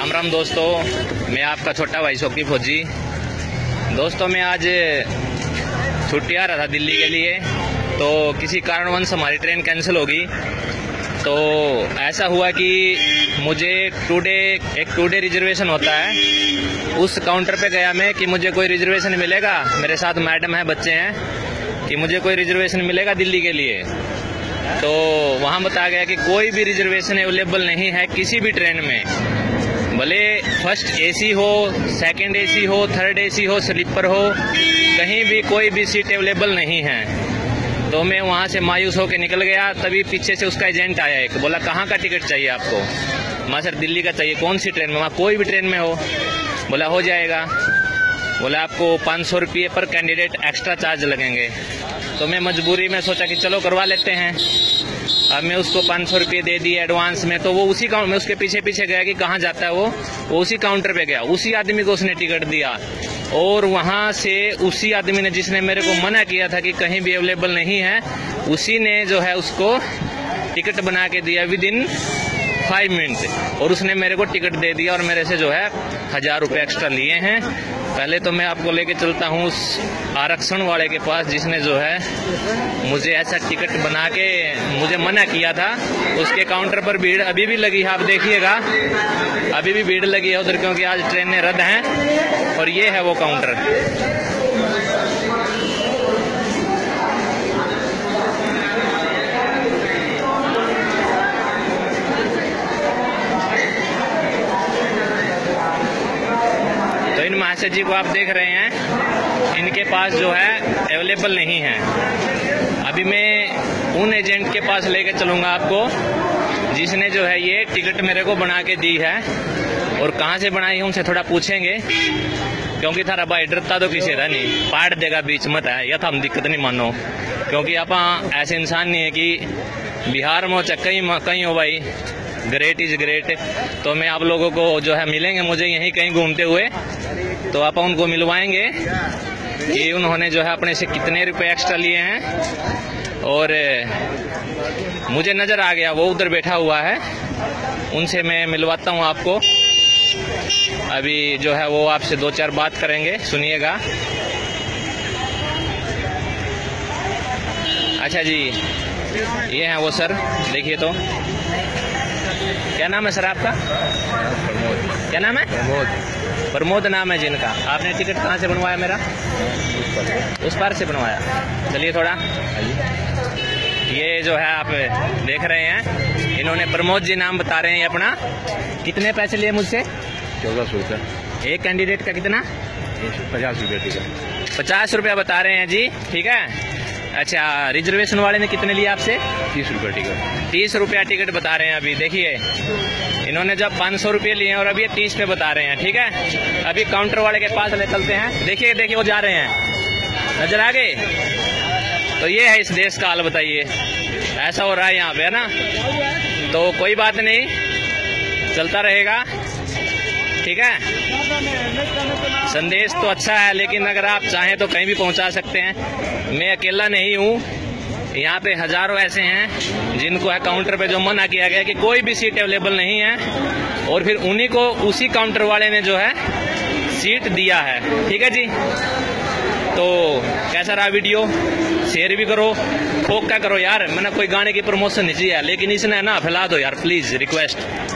राम राम दोस्तों, मैं आपका छोटा भाई शौकी फौजी। दोस्तों, मैं आज छुट्टी आ रहा था दिल्ली के लिए, तो किसी कारणवश हमारी ट्रेन कैंसिल होगी। तो ऐसा हुआ कि मुझे एक टू डे रिजर्वेशन होता है। उस काउंटर पे गया मैं कि मुझे कोई रिजर्वेशन मिलेगा, मेरे साथ मैडम है, बच्चे हैं, कि मुझे कोई रिजर्वेशन मिलेगा दिल्ली के लिए। तो वहाँ बताया गया कि कोई भी रिजर्वेशन अवेलेबल नहीं है किसी भी ट्रेन में, भले फर्स्ट एसी हो, सेकंड एसी हो, थर्ड एसी हो, स्लीपर हो, कहीं भी कोई भी सीट अवेलेबल नहीं है। तो मैं वहाँ से मायूस होकर निकल गया। तभी पीछे से उसका एजेंट आया, एक बोला कहाँ का टिकट चाहिए आपको? मैं सर दिल्ली का चाहिए। कौन सी ट्रेन में? वहाँ कोई भी ट्रेन में हो। बोला हो जाएगा। बोला आपको 500 रुपये पर कैंडिडेट एक्स्ट्रा चार्ज लगेंगे। तो मैं मजबूरी में सोचा कि चलो करवा लेते हैं। अब मैं उसको 500 रुपये दे दिए एडवांस में। तो वो उसी काउंटर में उसके पीछे पीछे गया कि कहाँ जाता है वो उसी काउंटर पे गया। उसी आदमी को उसने टिकट दिया, और वहाँ से उसी आदमी ने जिसने मेरे को मना किया था कि कहीं भी अवेलेबल नहीं है, उसी ने जो है उसको टिकट बना के दिया विदिन 5 मिनट, और उसने मेरे को टिकट दे दिया और मेरे से जो है 1000 रुपये एक्स्ट्रा लिए हैं। पहले तो मैं आपको लेके चलता हूँ उस आरक्षण वाले के पास जिसने जो है मुझे ऐसा टिकट बना के मुझे मना किया था। उसके काउंटर पर भीड़ अभी भी लगी है, आप देखिएगा, अभी भी भीड़ लगी है उधर, क्योंकि आज ट्रेनें रद्द हैं। और ये है वो काउंटर। तो इन महाशय जी को आप देख रहे हैं, इनके पास जो है अवेलेबल नहीं है। अभी मैं उन एजेंट के पास लेके चलूंगा आपको जिसने जो है ये टिकट मेरे को बना के दी है, और कहाँ से बनाई है उनसे थोड़ा पूछेंगे, क्योंकि थारा भाई डरता तो किसी था नहीं, पाड़ देगा बीच मत है, या था हम दिक्कत नहीं मानो, क्योंकि आप ऐसे इंसान नहीं है कि बिहार में हो कहीं हो भाई, ग्रेट इज ग्रेट। तो मैं आप लोगों को जो है मिलेंगे मुझे यहीं कहीं घूमते हुए, तो आप उनको मिलवाएंगे कि उन्होंने जो है अपने से कितने रुपए एक्स्ट्रा लिए हैं। और मुझे नजर आ गया वो उधर बैठा हुआ है, उनसे मैं मिलवाता हूँ आपको। अभी जो है वो आपसे 2-4 बात करेंगे, सुनिएगा। अच्छा जी, ये हैं वो सर, देखिए तो क्या नाम है सर आपका? प्रमोद। क्या नाम है? प्रमोद नाम है जिनका। आपने टिकट कहाँ से बनवाया मेरा? उस पार से बनवाया। चलिए थोड़ा, ये जो है आप देख रहे हैं, इन्होंने प्रमोद जी नाम बता रहे हैं अपना। कितने पैसे लिए मुझसे? 1400 रुपये। एक कैंडिडेट का कितना? 50 रुपये टिकट। 50 रुपया बता रहे हैं जी, ठीक है। अच्छा, रिजर्वेशन वाले ने कितने लिए आपसे? 30 रुपये टिकट। 30 रुपया टिकट बता रहे हैं। अभी देखिए, इन्होंने जब 500 रुपये लिए हैं और अभी ये 30 पे बता रहे हैं, ठीक है। अभी काउंटर वाले के पास ले चलते हैं। देखिए देखिए वो जा रहे हैं, नजर आ गए। तो ये है इस देश का हाल, बताइए, ऐसा हो रहा है यहाँ पे, है ना। तो कोई बात नहीं, चलता रहेगा, ठीक है। संदेश तो अच्छा है, लेकिन अगर आप चाहें तो कहीं भी पहुंचा सकते हैं। मैं अकेला नहीं हूँ, यहाँ पे हजारों ऐसे हैं जिनको है काउंटर पे जो मना किया गया कि कोई भी सीट अवेलेबल नहीं है, और फिर उन्हीं को उसी काउंटर वाले ने जो है सीट दिया है, ठीक है जी। तो कैसा रहा वीडियो? शेयर भी करो, ठोक क्या करो यार, मैंने कोई गाने की प्रमोशन नहीं चाहिए, लेकिन इसने ना फैला दो यार, प्लीज रिक्वेस्ट।